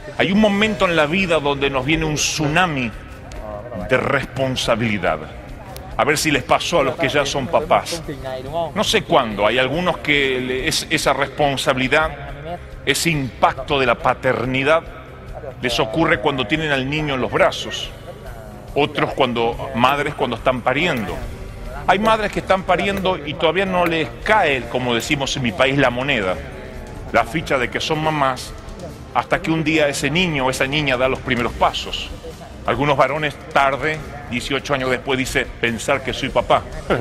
Hay un momento en la vida donde nos viene un tsunami de responsabilidad. A ver si les pasó a los que ya son papás. No sé cuándo, hay algunos que esa responsabilidad, ese impacto de la paternidad, les ocurre cuando tienen al niño en los brazos. Otros madres cuando están pariendo. Hay madres que están pariendo y todavía no les cae, como decimos en mi país, la moneda, la ficha de que son mamás, hasta que un día ese niño o esa niña da los primeros pasos. Algunos varones tarde, 18 años después, dice pensar que soy papá.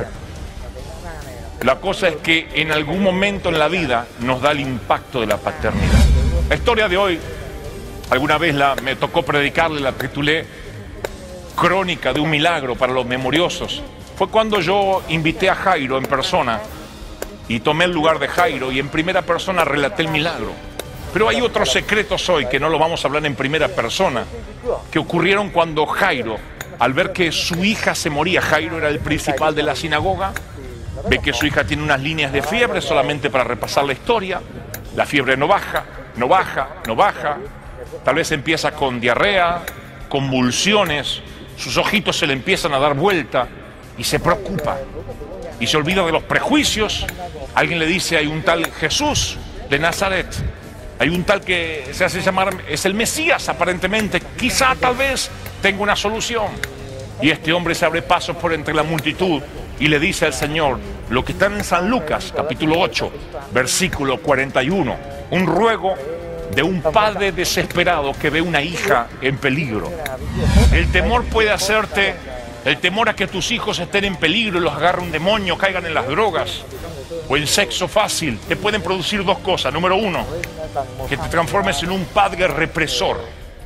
La cosa es que en algún momento en la vida nos da el impacto de la paternidad. La historia de hoy, alguna vez me tocó predicarle, la titulé Crónica de un milagro para los memoriosos. Fue cuando yo invité a Jairo en persona y tomé el lugar de Jairo y en primera persona relaté el milagro. Pero hay otros secretos hoy que no los vamos a hablar en primera persona, que ocurrieron cuando Jairo, al ver que su hija se moría, Jairo era el principal de la sinagoga, ve que su hija tiene unas líneas de fiebre, solamente para repasar la historia, la fiebre no baja, no baja, no baja, tal vez empieza con diarrea, convulsiones, sus ojitos se le empiezan a dar vuelta y se preocupa y se olvida de los prejuicios. Alguien le dice, hay un tal Jesús de Nazaret, hay un tal que se hace llamar, es el Mesías aparentemente, quizá tal vez tenga una solución. Y este hombre se abre paso por entre la multitud y le dice al Señor lo que está en San Lucas, capítulo 8, versículo 41, un ruego de un padre desesperado que ve una hija en peligro. El temor puede hacerte, el temor a que tus hijos estén en peligro y los agarre un demonio, caigan en las drogas o en sexo fácil, te pueden producir dos cosas. Número uno, que te transformes en un padre represor,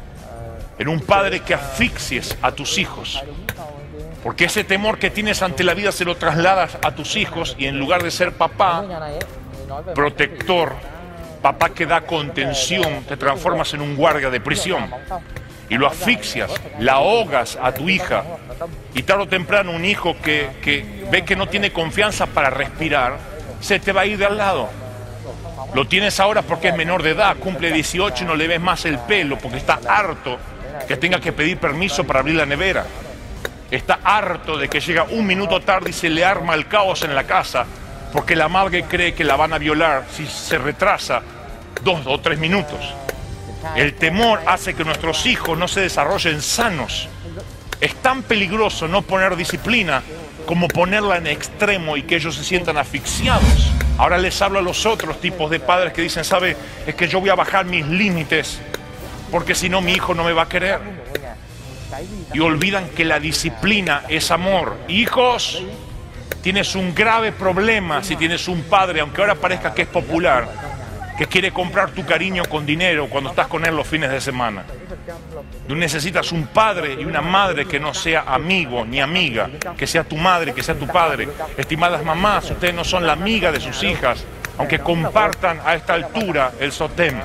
en un padre que asfixies a tus hijos. Porque ese temor que tienes ante la vida se lo trasladas a tus hijos y en lugar de ser papá protector, papá que da contención, te transformas en un guardia de prisión y lo asfixias, la ahogas a tu hija y tarde o temprano un hijo que ve que no tiene confianza para respirar, se te va a ir de al lado. Lo tienes ahora porque es menor de edad, cumple 18 y no le ves más el pelo porque está harto que tenga que pedir permiso para abrir la nevera. Está harto de que llega un minuto tarde y se le arma el caos en la casa porque la madre cree que la van a violar si se retrasa 2 o 3 minutos. El temor hace que nuestros hijos no se desarrollen sanos. Es tan peligroso no poner disciplina como ponerla en extremo y que ellos se sientan asfixiados. Ahora les hablo a los otros tipos de padres que dicen, ¿sabe? Es que yo voy a bajar mis límites porque si no mi hijo no me va a querer. Y olvidan que la disciplina es amor. Hijos, tienes un grave problema si tienes un padre, aunque ahora parezca que es popular, que quiere comprar tu cariño con dinero cuando estás con él los fines de semana. Tú necesitas un padre y una madre que no sea amigo ni amiga, que sea tu madre, que sea tu padre. Estimadas mamás, ustedes no son la amiga de sus hijas, aunque compartan a esta altura el sostén.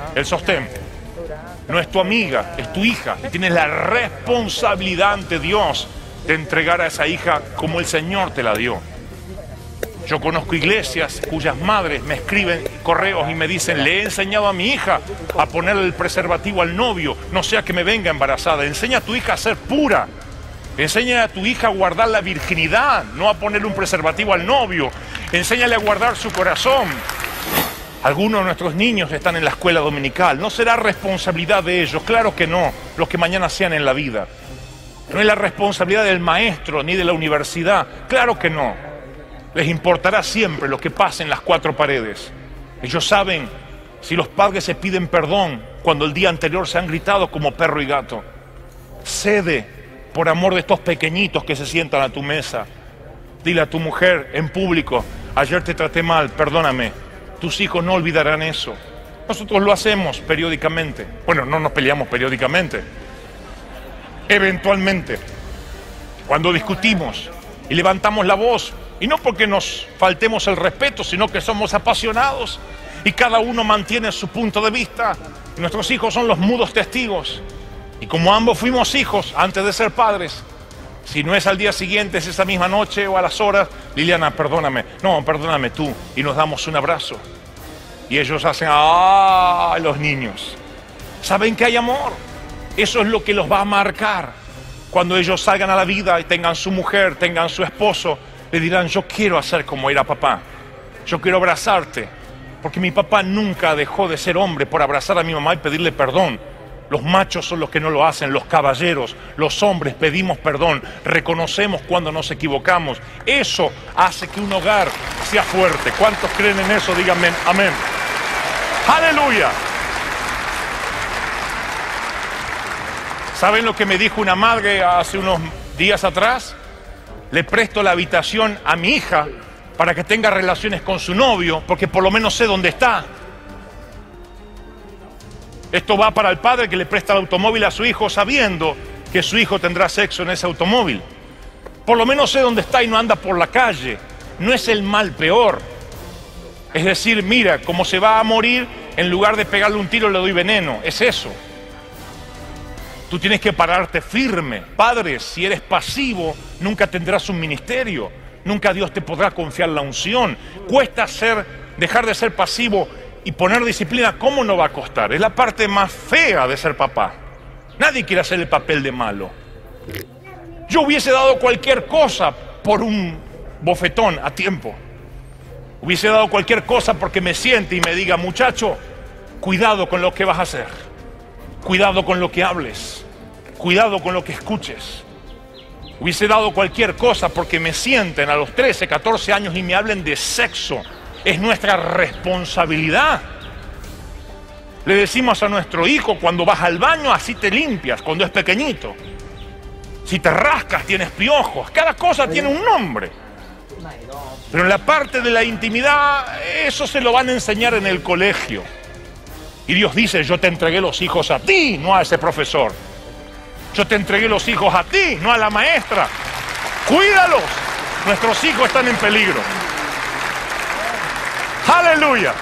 No es tu amiga, es tu hija. Y tienes la responsabilidad ante Dios de entregar a esa hija como el Señor te la dio. Yo conozco iglesias cuyas madres me escriben correos y me dicen, le he enseñado a mi hija a ponerle el preservativo al novio, no sea que me venga embarazada. Enseña a tu hija a ser pura. Enseña a tu hija a guardar la virginidad, no a ponerle un preservativo al novio. Enséñale a guardar su corazón. Algunos de nuestros niños están en la escuela dominical. ¿No será responsabilidad de ellos? Claro que no, los que mañana sean en la vida. No es la responsabilidad del maestro ni de la universidad. Claro que no. Les importará siempre lo que pase en las 4 paredes. Ellos saben si los padres se piden perdón cuando el día anterior se han gritado como perro y gato. Cede por amor de estos pequeñitos que se sientan a tu mesa. Dile a tu mujer en público, ayer te traté mal, perdóname. Tus hijos no olvidarán eso. Nosotros lo hacemos periódicamente. Bueno, no nos peleamos periódicamente. Eventualmente, cuando discutimos y levantamos la voz, y no porque nos faltemos el respeto, sino que somos apasionados y cada uno mantiene su punto de vista. Nuestros hijos son los mudos testigos. Y como ambos fuimos hijos antes de ser padres, si no es al día siguiente, es esa misma noche o a las horas, Liliana, perdóname. No, perdóname tú. Y nos damos un abrazo. Y ellos hacen, ¡ah! Los niños. Saben que hay amor. Eso es lo que los va a marcar. Cuando ellos salgan a la vida y tengan su mujer, tengan su esposo, le dirán, yo quiero hacer como era papá. Yo quiero abrazarte, porque mi papá nunca dejó de ser hombre por abrazar a mi mamá y pedirle perdón. Los machos son los que no lo hacen, los caballeros, los hombres pedimos perdón, reconocemos cuando nos equivocamos. Eso hace que un hogar sea fuerte. ¿Cuántos creen en eso? Díganme amén. ¡Aleluya! ¿Saben lo que me dijo una madre hace unos días atrás? Le presto la habitación a mi hija para que tenga relaciones con su novio, porque por lo menos sé dónde está. Esto va para el padre que le presta el automóvil a su hijo sabiendo que su hijo tendrá sexo en ese automóvil. Por lo menos sé dónde está y no anda por la calle. No es el mal peor. Es decir, mira, como se va a morir, en lugar de pegarle un tiro le doy veneno. Es eso. Tú tienes que pararte firme. Padre, si eres pasivo, nunca tendrás un ministerio. Nunca Dios te podrá confiar la unción. Cuesta dejar de ser pasivo y poner disciplina. ¿Cómo no va a costar? Es la parte más fea de ser papá. Nadie quiere hacer el papel de malo. Yo hubiese dado cualquier cosa por un bofetón a tiempo. Hubiese dado cualquier cosa porque me siente y me diga, muchacho, cuidado con lo que vas a hacer. Cuidado con lo que hables. Cuidado con lo que escuches. Hubiese dado cualquier cosa porque me sienten a los 13, 14 años y me hablen de sexo. Es nuestra responsabilidad. Le decimos a nuestro hijo, cuando vas al baño, así te limpias, cuando es pequeñito. Si te rascas, tienes piojos. Cada cosa tiene un nombre. Pero en la parte de la intimidad, eso se lo van a enseñar en el colegio. Y Dios dice, yo te entregué los hijos a ti, no a ese profesor. Yo te entregué los hijos a ti, no a la maestra. Cuídalos. Nuestros hijos están en peligro. ¡Aleluya!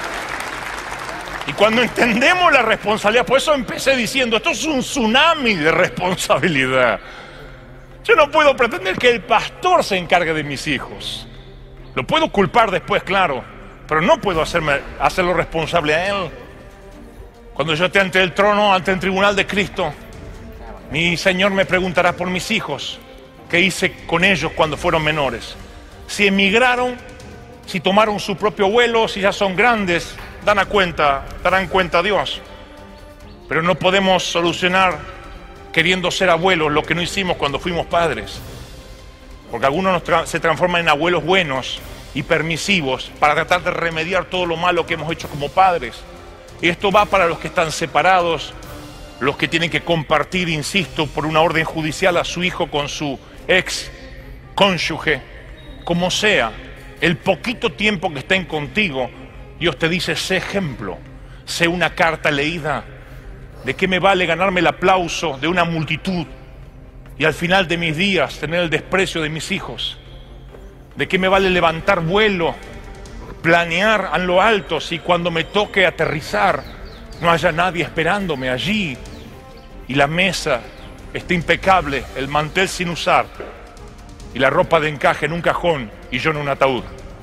Y cuando entendemos la responsabilidad, por eso empecé diciendo, esto es un tsunami de responsabilidad. Yo no puedo pretender que el pastor se encargue de mis hijos. Lo puedo culpar después, claro, pero no puedo hacerlo responsable a él. Cuando yo esté ante el trono, ante el tribunal de Cristo, mi Señor me preguntará por mis hijos, qué hice con ellos cuando fueron menores. Si emigraron, si tomaron su propio vuelo, si ya son grandes, darán cuenta a Dios. Pero no podemos solucionar queriendo ser abuelos lo que no hicimos cuando fuimos padres. Porque algunos se transforman en abuelos buenos y permisivos para tratar de remediar todo lo malo que hemos hecho como padres. Y esto va para los que están separados, los que tienen que compartir, insisto, por una orden judicial a su hijo con su ex cónyuge, como sea, el poquito tiempo que estén contigo, Dios te dice, sé ejemplo, sé una carta leída. ¿De qué me vale ganarme el aplauso de una multitud y al final de mis días tener el desprecio de mis hijos? ¿De qué me vale levantar vuelo, planear en lo alto si cuando me toque aterrizar no haya nadie esperándome allí y la mesa está impecable, el mantel sin usar y la ropa de encaje en un cajón y yo en un ataúd?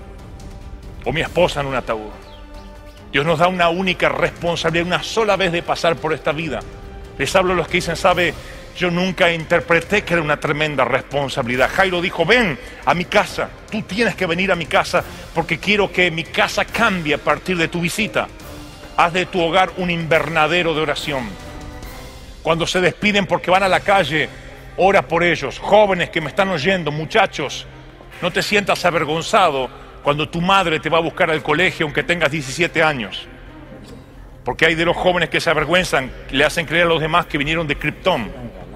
O mi esposa en un ataúd. Dios nos da una única responsabilidad, una sola vez de pasar por esta vida. Les hablo a los que dicen, sabe, yo nunca interpreté que era una tremenda responsabilidad. Jairo dijo, ven a mi casa, tú tienes que venir a mi casa porque quiero que mi casa cambie a partir de tu visita. Haz de tu hogar un invernadero de oración. Cuando se despiden porque van a la calle, ora por ellos. Jóvenes que me están oyendo, muchachos, no te sientas avergonzado cuando tu madre te va a buscar al colegio aunque tengas 17 años. Porque hay de los jóvenes que se avergüenzan, le hacen creer a los demás que vinieron de Krypton.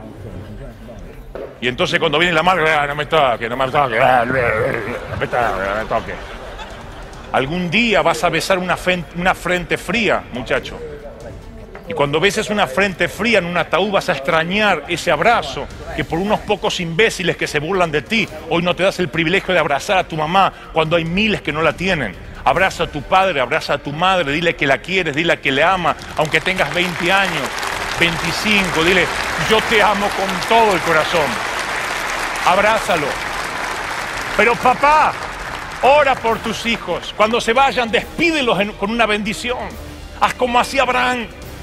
Y entonces cuando viene la madre, no me toque, no me toque, no me toque. Algún día vas a besar una frente fría, muchacho. Y cuando beses una frente fría en un ataúd vas a extrañar ese abrazo que por unos pocos imbéciles que se burlan de ti, hoy no te das el privilegio de abrazar a tu mamá cuando hay miles que no la tienen. Abraza a tu padre, abraza a tu madre, dile que la quieres, dile que le ama, aunque tengas 20 años, 25, dile, yo te amo con todo el corazón. Abrázalo. Pero papá, ora por tus hijos. Cuando se vayan, despídelos con una bendición. Haz como hacía Abraham.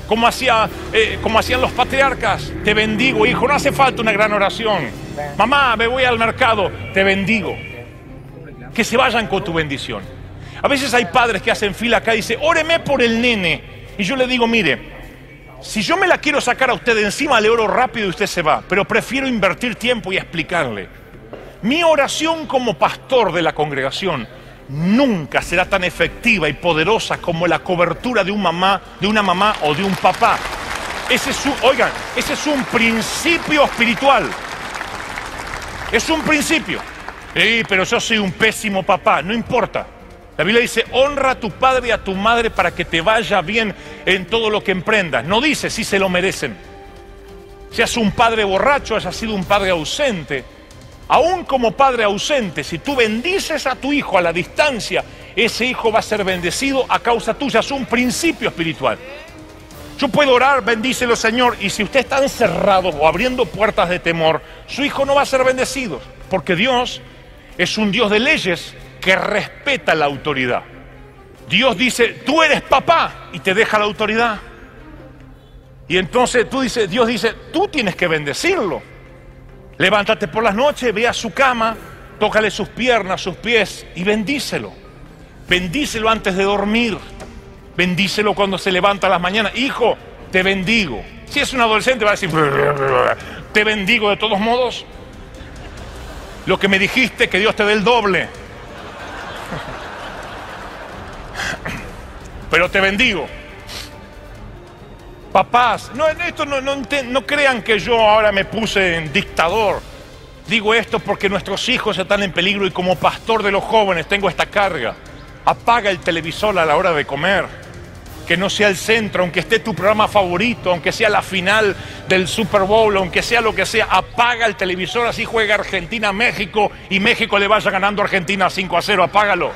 como hacían los patriarcas. Te bendigo, hijo, no hace falta una gran oración. Mamá, me voy al mercado, te bendigo. Que se vayan con tu bendición. A veces hay padres que hacen fila acá y dicen, óreme por el nene. Y yo le digo, mire, si yo me la quiero sacar a usted de encima, le oro rápido y usted se va. Pero prefiero invertir tiempo y explicarle. Mi oración como pastor de la congregación nunca será tan efectiva y poderosa como la cobertura de una mamá o de un papá. Ese es un principio espiritual. Es un principio. Pero yo soy un pésimo papá. No importa. La Biblia dice, honra a tu padre y a tu madre para que te vaya bien en todo lo que emprendas. No dice si se lo merecen. Seas un padre borracho, hayas sido un padre ausente. Aún como padre ausente, si tú bendices a tu hijo a la distancia, ese hijo va a ser bendecido a causa tuya. Es un principio espiritual. Yo puedo orar, bendícelo, Señor, y si usted está encerrado o abriendo puertas de temor, su hijo no va a ser bendecido, porque Dios es un Dios de leyes que respeta la autoridad. Dios dice, tú eres papá, y te deja la autoridad. Y entonces Dios dice, tú tienes que bendecirlo. Levántate por las noches, ve a su cama, tócale sus piernas, sus pies y bendícelo. Bendícelo antes de dormir. Bendícelo cuando se levanta a las mañanas. Hijo, te bendigo. Si es un adolescente va a decir, te bendigo de todos modos. Lo que me dijiste, que Dios te dé el doble. Pero te bendigo. Papás, no crean que yo ahora me puse en dictador. Digo esto porque nuestros hijos están en peligro y como pastor de los jóvenes tengo esta carga. Apaga el televisor a la hora de comer. Que no sea el centro, aunque esté tu programa favorito, aunque sea la final del Super Bowl, aunque sea lo que sea, apaga el televisor, así juega Argentina-México y México le vaya ganando a Argentina 5-0, apágalo.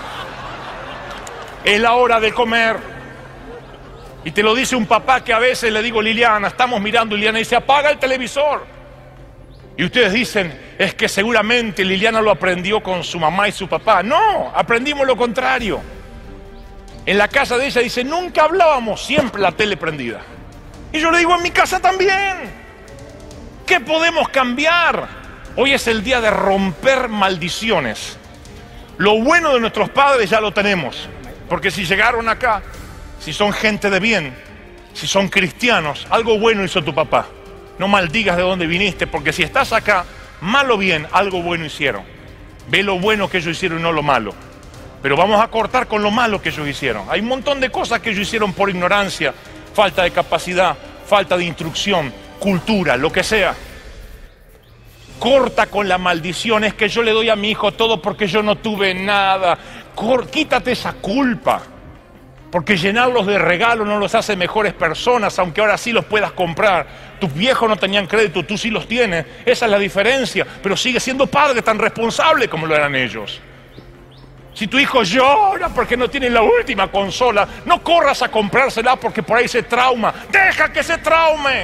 Es la hora de comer. Y te lo dice un papá que a veces le digo, Liliana, estamos mirando, Liliana dice, apaga el televisor. Y ustedes dicen, es que seguramente Liliana lo aprendió con su mamá y su papá. No, aprendimos lo contrario. En la casa de ella dice, nunca hablábamos, siempre la tele prendida. Y yo le digo, en mi casa también. ¿Qué podemos cambiar? Hoy es el día de romper maldiciones. Lo bueno de nuestros padres ya lo tenemos. Porque si llegaron acá, si son gente de bien, si son cristianos, algo bueno hizo tu papá. No maldigas de dónde viniste, porque si estás acá, mal o bien, algo bueno hicieron. Ve lo bueno que ellos hicieron y no lo malo. Pero vamos a cortar con lo malo que ellos hicieron. Hay un montón de cosas que ellos hicieron por ignorancia, falta de capacidad, falta de instrucción, cultura, lo que sea. Corta con la maldición, es que yo le doy a mi hijo todo porque yo no tuve nada. Quítate esa culpa. Porque llenarlos de regalos no los hace mejores personas, aunque ahora sí los puedas comprar. Tus viejos no tenían crédito, tú sí los tienes. Esa es la diferencia. Pero sigue siendo padre tan responsable como lo eran ellos. Si tu hijo llora porque no tiene la última consola, no corras a comprársela porque por ahí se trauma. ¡Deja que se traume!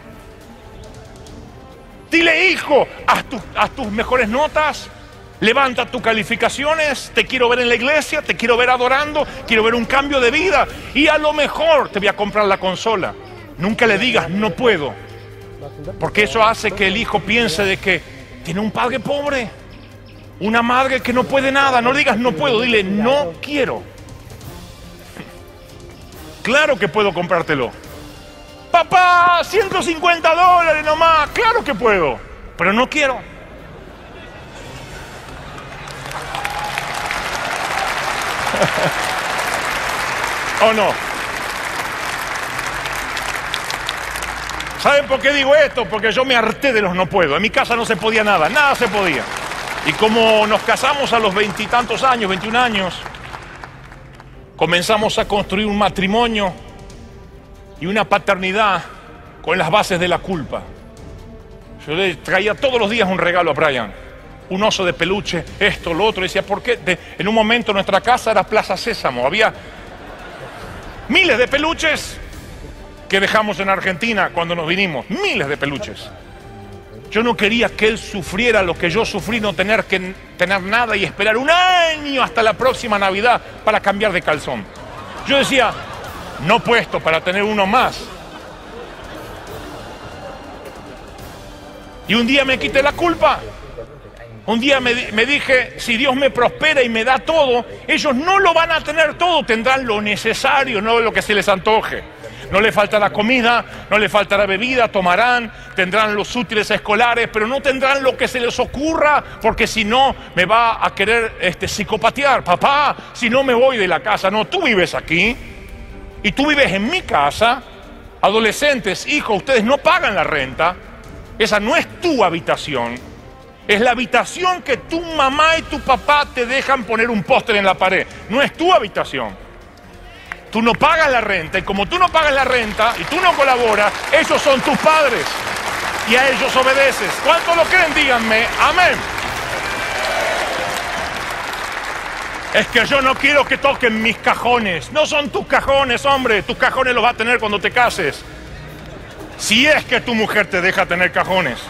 Dile, hijo, haz tus mejores notas. Levanta tus calificaciones, te quiero ver en la iglesia, te quiero ver adorando, quiero ver un cambio de vida y a lo mejor te voy a comprar la consola. Nunca le digas no puedo, porque eso hace que el hijo piense de que tiene un padre pobre, una madre que no puede nada. No le digas no puedo, dile no quiero. Claro que puedo comprártelo. Papá, $150 nomás, claro que puedo, pero no quiero. ¿O no? ¿Saben por qué digo esto? Porque yo me harté de los no puedo. En mi casa no se podía nada, nada se podía. Y como nos casamos a los 20 y tantos años, 21 años, comenzamos a construir un matrimonio y una paternidad con las bases de la culpa. Yo le traía todos los días un regalo a Brian. Un oso de peluche, esto, lo otro. Decía, ¿por qué? En un momento nuestra casa era Plaza Sésamo. Había miles de peluches que dejamos en Argentina cuando nos vinimos. Miles de peluches. Yo no quería que él sufriera lo que yo sufrí, no tener que tener nada y esperar un año hasta la próxima Navidad para cambiar de calzón. Yo decía, no puesto para tener uno más. Y un día me quité la culpa. Un día me dije, si Dios me prospera y me da todo, ellos no lo van a tener todo, tendrán lo necesario, no lo que se les antoje. No le faltará comida, no le faltará bebida, tomarán, tendrán los útiles escolares, pero no tendrán lo que se les ocurra, porque si no me va a querer psicopatear. Papá, si no me voy de la casa. No, tú vives aquí y tú vives en mi casa. Adolescentes, hijos, ustedes no pagan la renta. Esa no es tu habitación. Es la habitación que tu mamá y tu papá te dejan poner un póster en la pared. No es tu habitación. Tú no pagas la renta, y como tú no pagas la renta y tú no colaboras, ellos son tus padres y a ellos obedeces. ¿Cuántos lo creen? Díganme, amén. Es que yo no quiero que toquen mis cajones. No son tus cajones, hombre. Tus cajones los vas a tener cuando te cases. Si es que tu mujer te deja tener cajones.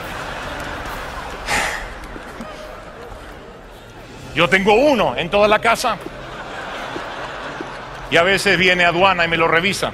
Yo tengo uno en toda la casa. Y a veces viene aduana y me lo revisa.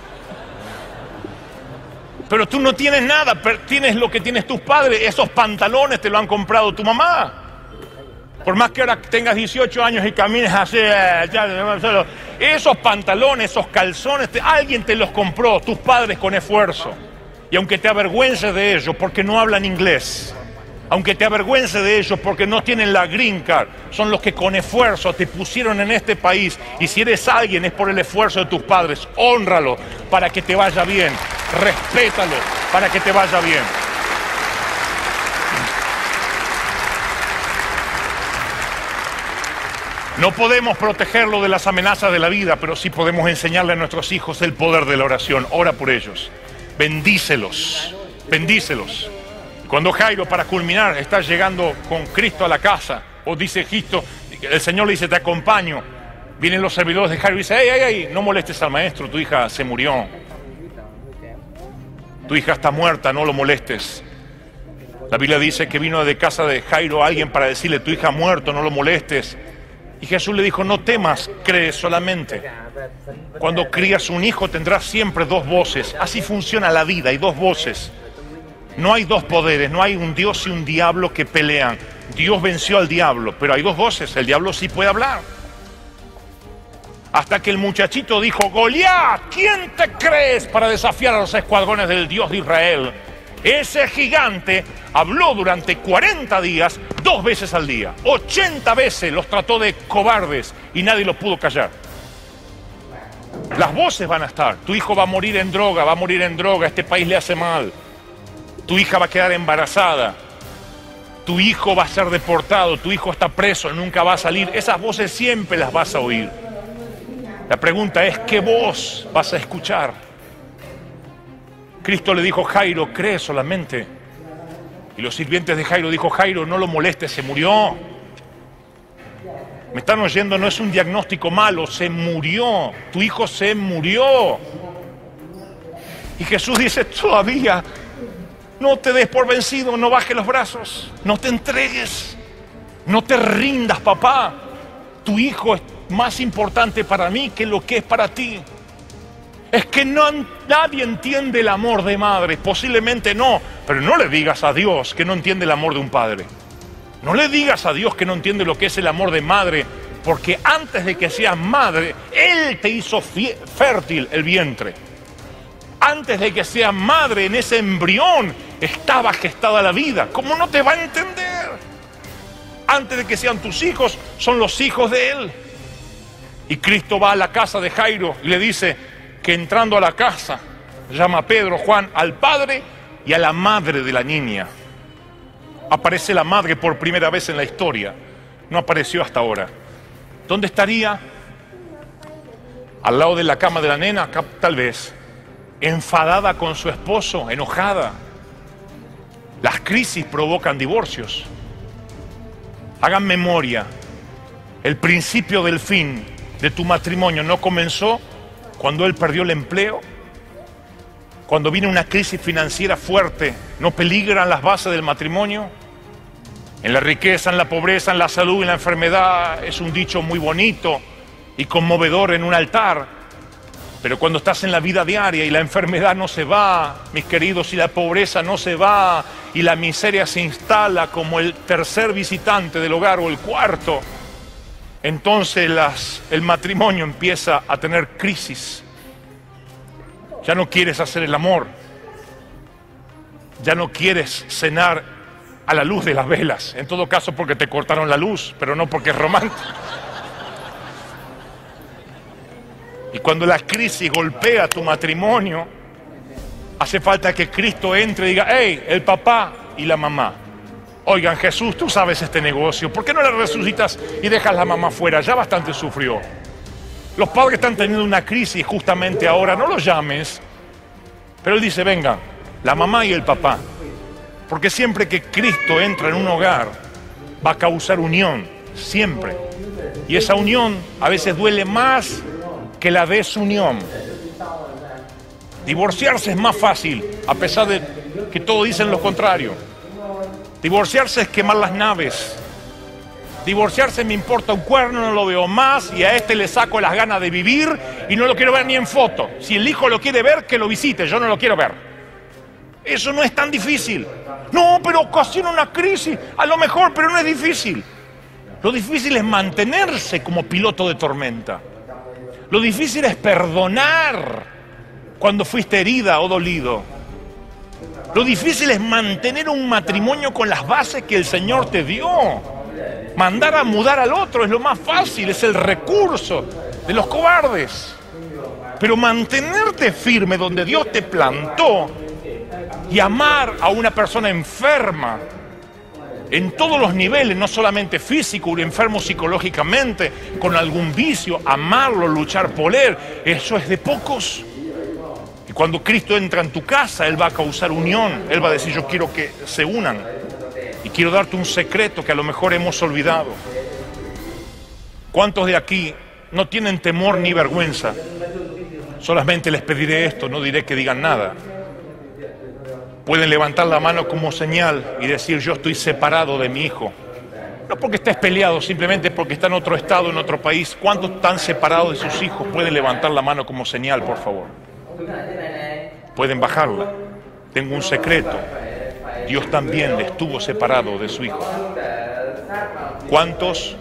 Pero tú no tienes nada, tienes lo que tienes tus padres. Esos pantalones te lo han comprado tu mamá. Por más que ahora tengas 18 años y camines así, esos pantalones, esos calzones, alguien te los compró, tus padres con esfuerzo. Y aunque te avergüences de ellos porque no hablan inglés, aunque te avergüences de ellos porque no tienen la green card, son los que con esfuerzo te pusieron en este país. Y si eres alguien es por el esfuerzo de tus padres. Hónralo para que te vaya bien. Respétalo para que te vaya bien. No podemos protegerlo de las amenazas de la vida, pero sí podemos enseñarle a nuestros hijos el poder de la oración. Ora por ellos. Bendícelos. Bendícelos. Cuando Jairo, para culminar, está llegando con Cristo a la casa, o dice Cristo, el Señor le dice, te acompaño. Vienen los servidores de Jairo y dicen, ey, no molestes al maestro, tu hija se murió. Tu hija está muerta, no lo molestes. La Biblia dice que vino de casa de Jairo alguien para decirle, tu hija ha muerto, no lo molestes. Y Jesús le dijo, no temas, cree solamente. Cuando crías un hijo tendrás siempre dos voces. Así funciona la vida, hay dos voces. No hay dos poderes, no hay un Dios y un diablo que pelean. Dios venció al diablo, pero hay dos voces, el diablo sí puede hablar. Hasta que el muchachito dijo, Goliat, ¿quién te crees para desafiar a los escuadrones del Dios de Israel? Ese gigante habló durante 40 días, 2 veces al día. 80 veces los trató de cobardes y nadie los pudo callar. Las voces van a estar. Tu hijo va a morir en droga, este país le hace mal. Tu hija va a quedar embarazada. Tu hijo va a ser deportado, tu hijo está preso, nunca va a salir. Esas voces siempre las vas a oír. La pregunta es, ¿qué voz vas a escuchar? Cristo le dijo, Jairo, cree solamente. Y los sirvientes de Jairo dijo, Jairo, no lo molestes, se murió. Me están oyendo, no es un diagnóstico malo, se murió. Tu hijo se murió. Y Jesús dice, todavía no te des por vencido, no bajes los brazos, no te entregues, no te rindas, papá. Tu hijo es más importante para mí que lo que es para ti. Es que nadie entiende el amor de madre, posiblemente no, pero no le digas a Dios que no entiende el amor de un padre. No le digas a Dios que no entiende lo que es el amor de madre, porque antes de que seas madre, Él te hizo fértil el vientre. Antes de que seas madre, en ese embrión estaba gestada la vida. ¿Cómo no te va a entender? Antes de que sean tus hijos, son los hijos de Él. Y Cristo va a la casa de Jairo y le dice que entrando a la casa, llama a Pedro, Juan, al padre y a la madre de la niña. Aparece la madre por primera vez en la historia. No apareció hasta ahora. ¿Dónde estaría? Al lado de la cama de la nena, tal vez. Enfadada con su esposo, enojada. Las crisis provocan divorcios. Hagan memoria. El principio del fin de tu matrimonio no comenzó cuando él perdió el empleo, cuando viene una crisis financiera fuerte. ¿No peligran las bases del matrimonio? En la riqueza, en la pobreza, en la salud, en la enfermedad. Es un dicho muy bonito y conmovedor en un altar, Pero cuando estás en la vida diaria y la enfermedad no se va, mis queridos, y la pobreza no se va, y la miseria se instala como el tercer visitante del hogar o el cuarto, entonces el matrimonio empieza a tener crisis. Ya no quieres hacer el amor, ya no quieres cenar a la luz de las velas, en todo caso porque te cortaron la luz, pero no porque es romántico. Y cuando la crisis golpea tu matrimonio, hace falta que Cristo entre y diga: hey, el papá y la mamá, oigan, Jesús, tú sabes este negocio, ¿por qué no la resucitas y dejas la mamá fuera? Ya bastante sufrió. Los padres están teniendo una crisis justamente ahora, no los llames. Pero él dice: vengan, la mamá y el papá. Porque siempre que Cristo entra en un hogar, va a causar unión, siempre. Y esa unión a veces duele más que la desunión. Divorciarse es más fácil, a pesar de que todos dicen lo contrario. Divorciarse es quemar las naves. Divorciarse, me importa un cuerno, no lo veo más, y a este le saco las ganas de vivir y no lo quiero ver ni en foto. Si el hijo lo quiere ver, que lo visite, yo no lo quiero ver. Eso no es tan difícil. No, pero ocasiona una crisis, a lo mejor, pero no es difícil. Lo difícil es mantenerse como piloto de tormenta. Lo difícil es perdonar cuando fuiste herida o dolido. Lo difícil es mantener un matrimonio con las bases que el Señor te dio. Mandar a mudar al otro es lo más fácil, es el recurso de los cobardes. Pero mantenerte firme donde Dios te plantó y amar a una persona enferma en todos los niveles, no solamente físico, un enfermo psicológicamente, con algún vicio, amarlo, luchar por él, eso es de pocos. Y cuando Cristo entra en tu casa, Él va a causar unión, Él va a decir: yo quiero que se unan. Y quiero darte un secreto que a lo mejor hemos olvidado. ¿Cuántos de aquí no tienen temor ni vergüenza? Solamente les pediré esto, no diré que digan nada. Pueden levantar la mano como señal y decir: yo estoy separado de mi hijo. No porque estés peleado, simplemente porque está en otro estado, en otro país. ¿Cuántos están separados de sus hijos? Pueden levantar la mano como señal, por favor. Pueden bajarla. Tengo un secreto. Dios también estuvo separado de su hijo. ¿Cuántos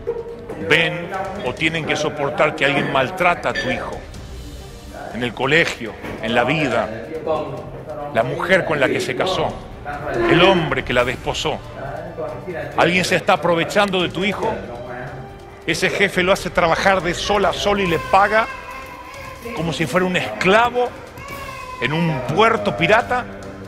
ven o tienen que soportar que alguien maltrata a tu hijo? En el colegio, en la vida, la mujer con la que se casó, el hombre que la desposó. ¿Alguien se está aprovechando de tu hijo? Ese jefe lo hace trabajar de sol a sol y le paga como si fuera un esclavo en un puerto pirata.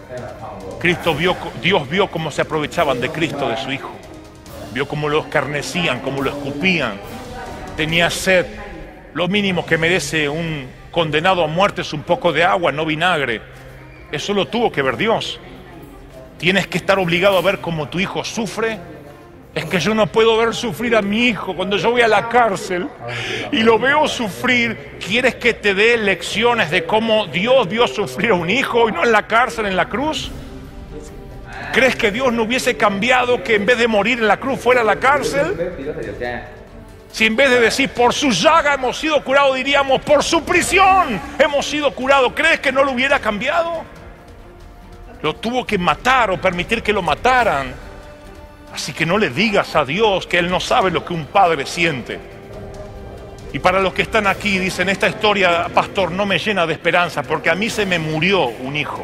Dios vio cómo se aprovechaban de Cristo, de su hijo. Vio cómo lo escarnecían, cómo lo escupían. Tenía sed. Lo mínimo que merece un condenado a muerte es un poco de agua, no vinagre. Eso lo tuvo que ver Dios. Tienes que estar obligado a ver cómo tu hijo sufre. Es que yo no puedo ver sufrir a mi hijo. Cuando yo voy a la cárcel y lo veo sufrir, ¿quieres que te dé lecciones de cómo Dios vio sufrir a un hijo y no en la cárcel, en la cruz? ¿Crees que Dios no hubiese cambiado que en vez de morir en la cruz fuera a la cárcel? Si en vez de decir por su llaga hemos sido curados, diríamos por su prisión hemos sido curados, ¿crees que no lo hubiera cambiado? Lo tuvo que matar o permitir que lo mataran. Así que no le digas a Dios que Él no sabe lo que un padre siente. Y para los que están aquí dicen: esta historia, pastor, no me llena de esperanza porque a mí se me murió un hijo.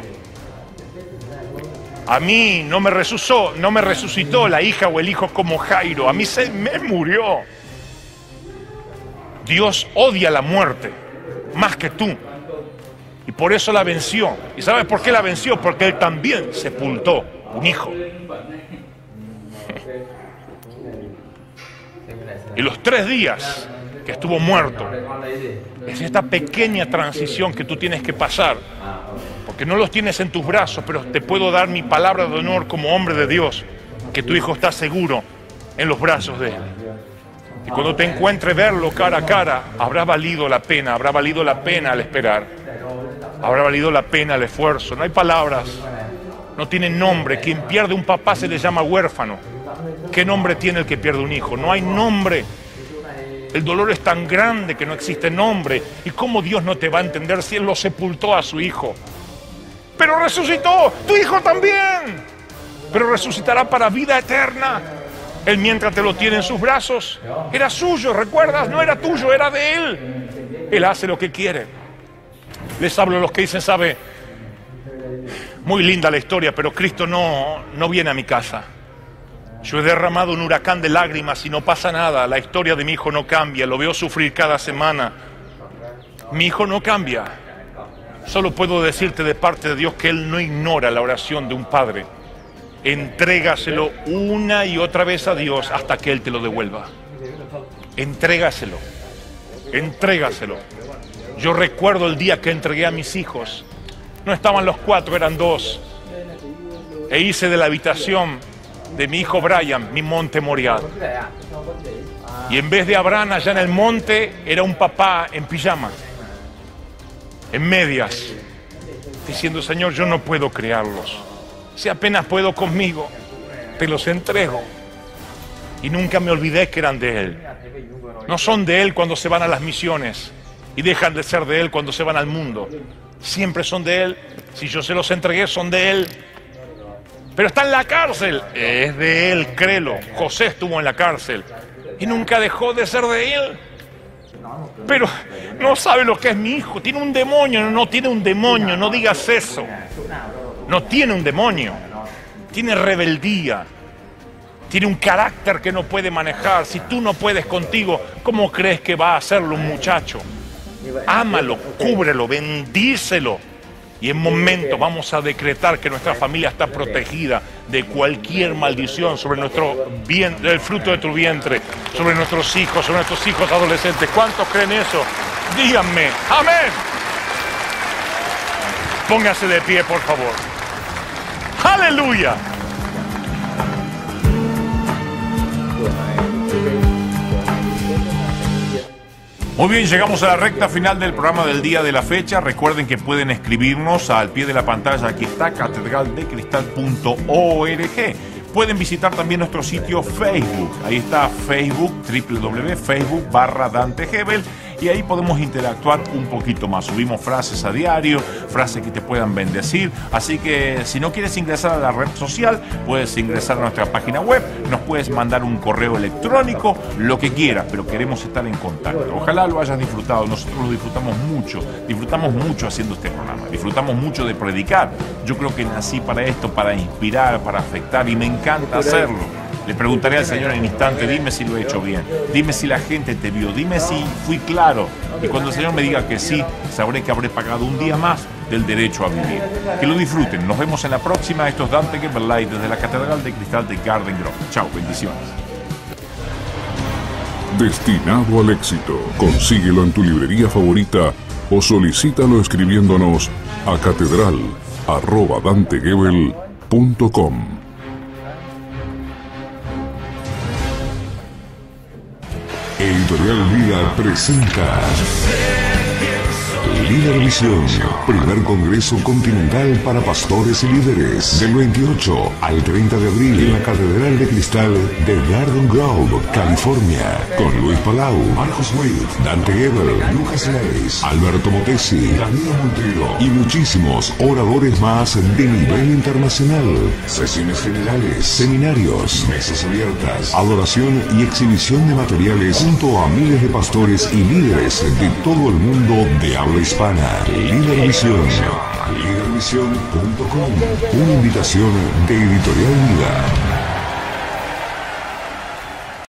A mí no me resucitó la hija o el hijo como Jairo. A mí se me murió. Dios odia la muerte más que tú. Y por eso la venció. ¿Y sabes por qué la venció? Porque Él también sepultó un hijo. Y los 3 días que estuvo muerto, es esta pequeña transición que tú tienes que pasar. Porque no los tienes en tus brazos, pero te puedo dar mi palabra de honor como hombre de Dios, que tu hijo está seguro en los brazos de Él. Y cuando te encuentre verlo cara a cara, habrá valido la pena el esperar. Habrá valido la pena el esfuerzo. No hay palabras, no tienen nombre. Quien pierde un papá se le llama huérfano. ¿Qué nombre tiene el que pierde un hijo? No hay nombre. El dolor es tan grande que no existe nombre. ¿Y cómo Dios no te va a entender si Él lo sepultó a su hijo? Pero resucitó, tu hijo también. Pero resucitará para vida eterna. Él, mientras te lo tiene en sus brazos, era suyo, ¿recuerdas? No era tuyo, era de Él. Él hace lo que quiere. Les hablo a los que dicen, sabe, muy linda la historia, pero Cristo no viene a mi casa. Yo he derramado un huracán de lágrimas y no pasa nada. La historia de mi hijo no cambia, lo veo sufrir cada semana. Mi hijo no cambia. Solo puedo decirte de parte de Dios que Él no ignora la oración de un padre. Entrégaselo una y otra vez a Dios hasta que Él te lo devuelva. Entrégaselo. Entrégaselo. Yo recuerdo el día que entregué a mis hijos. No estaban los 4, eran 2. E hice de la habitación de mi hijo Brian mi monte Moriah. Y en vez de Abraham allá en el monte, era un papá en pijama, en medias, diciendo, Señor, yo no puedo criarlos. Si apenas puedo conmigo, te los entrego. Y nunca me olvidé que eran de Él. No son de Él cuando se van a las misiones y dejan de ser de Él cuando se van al mundo. Siempre son de Él. Si yo se los entregué, son de Él. Pero está en la cárcel. Es de Él, créelo. José estuvo en la cárcel y nunca dejó de ser de Él. Pero no sabe lo que es mi hijo. Tiene un demonio. No tiene un demonio. No digas eso. No tiene un demonio. Tiene rebeldía. Tiene un carácter que no puede manejar. Si tú no puedes contigo, ¿cómo crees que va a hacerlo un muchacho? Ámalo, cúbrelo, bendícelo. Y en momentos vamos a decretar que nuestra familia está protegida de cualquier maldición sobre nuestro bien, el fruto de tu vientre, sobre nuestros hijos adolescentes. ¿Cuántos creen eso? Díganme, amén. Póngase de pie, por favor. Aleluya. Muy bien, llegamos a la recta final del programa del día de la fecha. Recuerden que pueden escribirnos al pie de la pantalla. Aquí está, catedraldecristal.org. Pueden visitar también nuestro sitio Facebook. Ahí está Facebook, www.facebook.com/Dante Gebel. Y ahí podemos interactuar un poquito más. Subimos frases a diario, frases que te puedan bendecir. Así que si no quieres ingresar a la red social, puedes ingresar a nuestra página web. Nos puedes mandar un correo electrónico, lo que quieras, pero queremos estar en contacto. Ojalá lo hayas disfrutado. Nosotros lo disfrutamos mucho haciendo este programa. Disfrutamos mucho de predicar. Yo creo que nací para esto, para inspirar, para afectar, y me encanta hacerlo. Le preguntaré al Señor en instante, dime si lo he hecho bien, dime si la gente te vio, dime si fui claro. Y cuando el Señor me diga que sí, sabré que habré pagado un día más del derecho a vivir. Que lo disfruten. Nos vemos en la próxima. Esto es Dante Gebel Live desde la Catedral de Cristal de Garden Grove. Chao, bendiciones. Destinado al éxito. Consíguelo en tu librería favorita o solicítalo escribiéndonos a catedral@dantegebel.com. Editorial Vida presenta Líder Visión, primer congreso continental para pastores y líderes, del 28 al 30 de abril en la Catedral de Cristal de Garden Grove, California, con Luis Palau, Marcos Witt, Dante Gebel, Lucas Leis, Alberto Motesi, Daniel Montero y muchísimos oradores más de nivel internacional. Sesiones generales, seminarios, mesas abiertas, adoración y exhibición de materiales junto a miles de pastores y líderes de todo el mundo de habla hispana. Líder Visión, lídervisión.com. Una invitación de Editorial Vida.